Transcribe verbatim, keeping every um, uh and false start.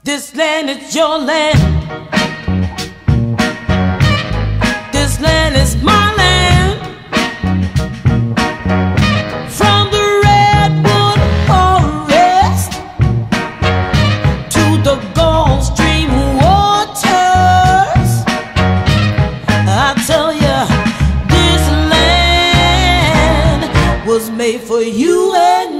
This land is your land. This land is my land. From the redwood forest to the Gulf Stream waters, I tell you, this land was made for you and me.